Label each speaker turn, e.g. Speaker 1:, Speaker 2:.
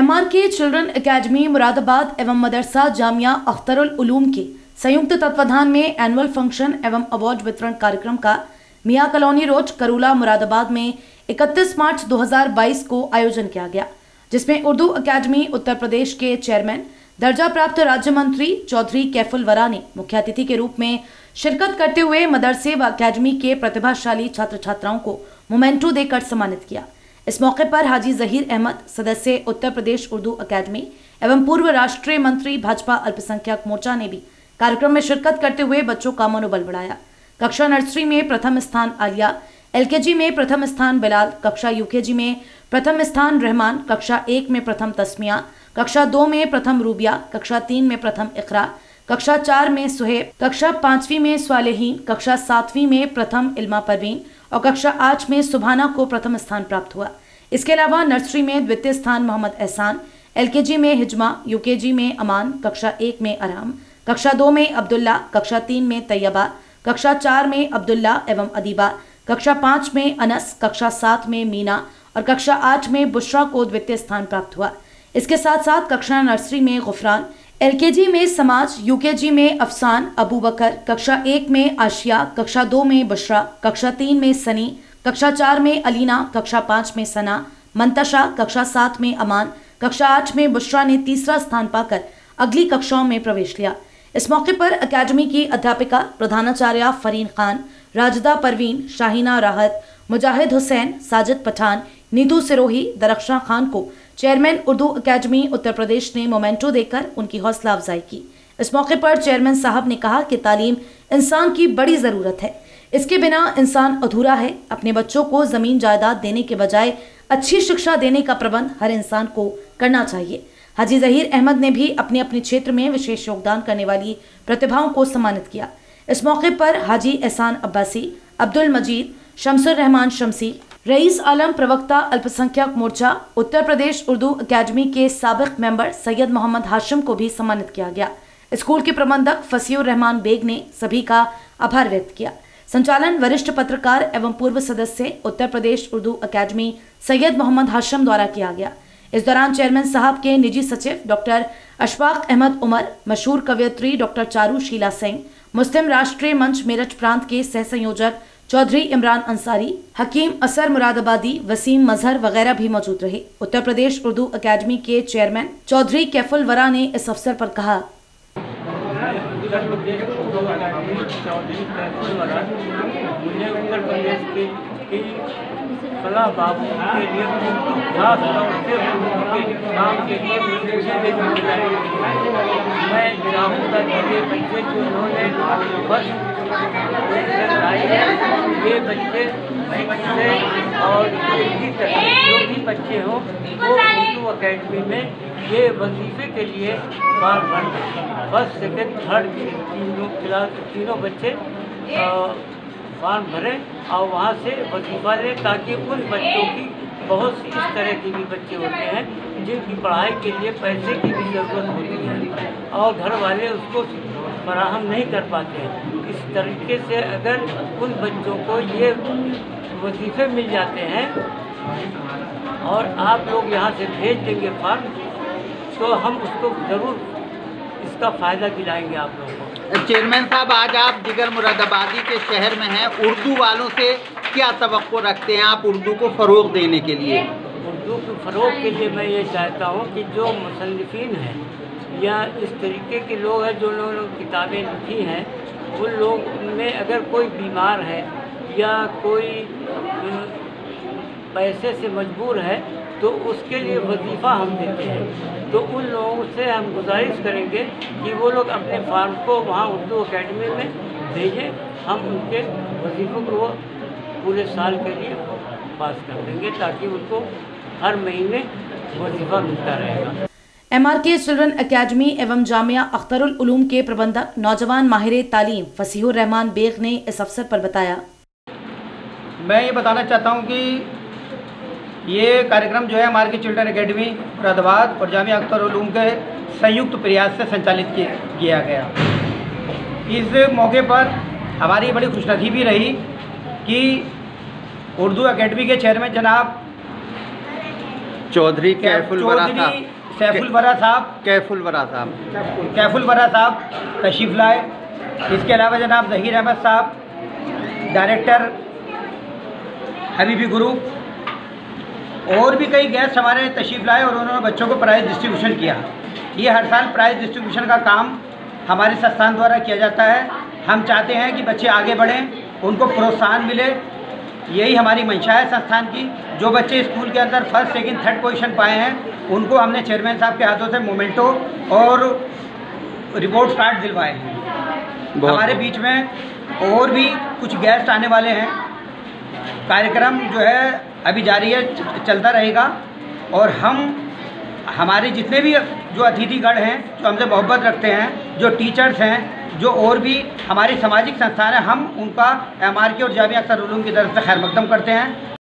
Speaker 1: MRK children academy Moradabad एवं मदरसा जामिया अख्तरुल उलूम के संयुक्त तत्वाधान में एनुअल फंक्शन एवं अवार्ड वितरण कार्यक्रम का मियां कॉलोनी रोड करूला मुरादाबाद में 31 मार्च 2022 को आयोजन किया गया, जिसमें उर्दू अकेडमी उत्तर प्रदेश के चेयरमैन दर्जा प्राप्त राज्य मंत्री चौधरी कैफुल वरा ने मुख्य अतिथि के रूप में शिरकत करते हुए मदरसे व अकेडमी के प्रतिभाशाली छात्र छात्राओं को मोमेंटो देकर सम्मानित किया। इस मौके पर हाजी जहीर अहमद, सदस्य उत्तर प्रदेश उर्दू अकेडमी एवं पूर्व राष्ट्रीय मंत्री भाजपा अल्पसंख्यक मोर्चा ने भी कार्यक्रम में शिरकत करते हुए बच्चों का मनोबल बढ़ाया। कक्षा नर्सरी में प्रथम स्थान आलिया, LKG में प्रथम स्थान बिलाल, कक्षा UKG में प्रथम स्थान रहमान, कक्षा 1 में प्रथम तस्मिया, कक्षा 2 में प्रथम रूबिया, कक्षा 3 में प्रथम इकरा, कक्षा 4 में सुहेब, कक्षा 5वीं में स्वालेहीन, कक्षा 7वीं में प्रथम इल्मा परवीन और कक्षा 8 में सुभाना को प्रथम स्थान प्राप्त हुआ। इसके अलावा नर्सरी में द्वितीय स्थान मोहम्मद एहसान, LKG में हिजमा, UKG में अमान, कक्षा 1 में अराम, कक्षा 2 में अब्दुल्ला, कक्षा 3 में तैयबा, कक्षा 4 में अब्दुल्ला एवं अदीबा, कक्षा 5 में अनस, कक्षा 7 में मीना और कक्षा 8 में बुशरा को द्वितीय स्थान प्राप्त हुआ। इसके साथ साथ कक्षा नर्सरी में गुफरान, LKG में समाज, UKG में अफसान, अबू बकर, कक्षा 1 में आशिया, कक्षा 2 में बुशरा, कक्षा 3 में सनी, कक्षा 4 में अलीना, कक्षा 5 में सना, मंतशा, कक्षा 7 में अमान, कक्षा 8 में बुशरा ने तीसरा स्थान पाकर अगली कक्षाओं में प्रवेश लिया। इस मौके पर अकेडमी की अध्यापिका प्रधानाचार्य फरीन खान, राजदा परवीन, शाहीना राहत, मुजाहिद हुसैन, साजिद पठान, नीतू सिरोही, दरख्शां खान को चेयरमैन उर्दू अकेडमी उत्तर प्रदेश ने मोमेंटो देकर उनकी हौसला अफजाई की। इस मौके पर चेयरमैन साहब ने कहा कि तालीम इंसान की बड़ी ज़रूरत है, इसके बिना इंसान अधूरा है। अपने बच्चों को ज़मीन जायदाद देने के बजाय अच्छी शिक्षा देने का प्रबंध हर इंसान को करना चाहिए। हाजी जहीर अहमद ने भी अपने अपने क्षेत्र में विशेष योगदान करने वाली प्रतिभाओं को सम्मानित किया। इस मौके पर हाजी एहसान अब्बासी, अब्दुल मजीद, शमसुर रहमान शमसी, रईस आलम प्रवक्ता अल्पसंख्यक मोर्चा उत्तर प्रदेश उर्दू अकेडमी के साबिक मेंबर सैयद मोहम्मद हाशिम को भी सम्मानित किया गया। स्कूल के प्रबंधक फसीउर रहमान बेग ने सभी का आभार व्यक्त किया। संचालन वरिष्ठ पत्रकार एवं पूर्व सदस्य उत्तर प्रदेश उर्दू अकेडमी सैयद मोहम्मद हाशिम द्वारा किया गया। इस दौरान चेयरमैन साहब के निजी सचिव डॉक्टर अशफाक अहमद उमर, मशहूर कवयित्री डॉक्टर चारू शीला सिंह, मुस्लिम राष्ट्रीय मंच मेरठ प्रांत के सह संयोजक चौधरी इमरान अंसारी, हकीम असर मुरादाबादी, वसीम मजहर वगैरह भी मौजूद रहे। उत्तर प्रदेश उर्दू अकेडमी के चेयरमैन चौधरी कैफुल वरा ने इस अवसर पर कहा,
Speaker 2: उत्तर प्रदेश उर्दू अकेडमी चौधरी कैफुल वरा मुझे उत्तर प्रदेश की कला बाबू के लिए खास तौर से उनके काम के लिए मैं चाहूँगा कि ये बच्चे जो उन्होंने बस लाई है, ये बच्चे और जो भी बच्चे हों वो उर्दू अकेडमी में ये वजीफे के लिए बार फर्स्ट सेकेंड थर्ड तीनों बच्चे फॉर्म भरें और वहाँ से वजीफा लें, ताकि उन बच्चों की बहुत सी इस तरह के भी बच्चे होते हैं जिनकी पढ़ाई के लिए पैसे की भी ज़रूरत होती है और घर वाले उसको फराहम नहीं कर पाते हैं। इस तरीके से अगर उन बच्चों को ये वजीफे मिल जाते हैं और आप लोग यहाँ से भेज देंगे फॉर्म, तो हम उसको ज़रूर इसका फ़ायदा दिलाएंगे आप लोगों को।
Speaker 3: चेयरमैन साहब, आज आप दिगर मुरादाबादी के शहर में हैं, उर्दू वालों से क्या तवक्को रखते हैं आप उर्दू को फ़रोग़ देने के लिए?
Speaker 2: उर्दू को फ़रोग़ के लिए मैं ये चाहता हूँ कि जो मुसन्निफ़ीन हैं या इस तरीके के लोग हैं जो उन्होंने किताबें लिखी हैं, उन लोग में अगर कोई बीमार है या कोई पैसे से मजबूर है तो उसके लिए वजीफ़ा हम देते हैं। तो उन लोगों से हम गुजारिश करेंगे कि वो लोग अपने फार्म को वहाँ उर्दू अकेडमी में भेजें, हम उनके वजीफ़ों को पूरे साल के लिए पास कर देंगे ताकि उनको हर महीने वजीफ़ा मिलता रहेगा।
Speaker 1: MRK चिल्ड्रन एकेडमी एवं जामिया अख्तरुल उलूम के प्रबंधक नौजवान माहिर तालीम फसीहुर रहमान बेग ने इस अवसर पर बताया,
Speaker 4: मैं ये बताना चाहता हूँ कि ये कार्यक्रम जो है MRK चिल्ड्रन एकेडमी मुरादाबाद और जामिया अख्तरुल उलूम के संयुक्त प्रयास से संचालित किया गया। इस मौके पर हमारी बड़ी खुशनसीबी रही कि उर्दू अकेडमी के चेयरमैन जनाब
Speaker 3: चौधरी कैफुल वरा
Speaker 4: कैफुल वरा साहब तशरीफ़ लाए। इसके अलावा जनाब ज़हीर अहमद साहब, डायरेक्टर हबीबी ग्रुप, और भी कई गेस्ट हमारे तशरीफ़ लाए और उन्होंने बच्चों को प्राइज़ डिस्ट्रीब्यूशन किया। ये हर साल प्राइज़ डिस्ट्रीब्यूशन का काम हमारे संस्थान द्वारा किया जाता है। हम चाहते हैं कि बच्चे आगे बढ़ें, उनको प्रोत्साहन मिले, यही हमारी मंशा है संस्थान की। जो बच्चे स्कूल के अंदर फर्स्ट, सेकंड, थर्ड पोजीशन पाए हैं उनको हमने चेयरमैन साहब के हाथों से मोमेंटो और रिपोर्ट कार्ड दिलवाए हैं। हमारे बीच में और भी कुछ गेस्ट आने वाले हैं। कार्यक्रम जो है अभी जारी है, चलता रहेगा। और हमारे जितने भी जो अतिथिगण हैं, जो हमसे मोहब्बत रखते हैं, जो टीचर्स हैं, जो और भी हमारी सामाजिक संस्थान है, हम उनका MRK और जामिया अख्तर उलूम की तरफ से खैर मकदम करते हैं।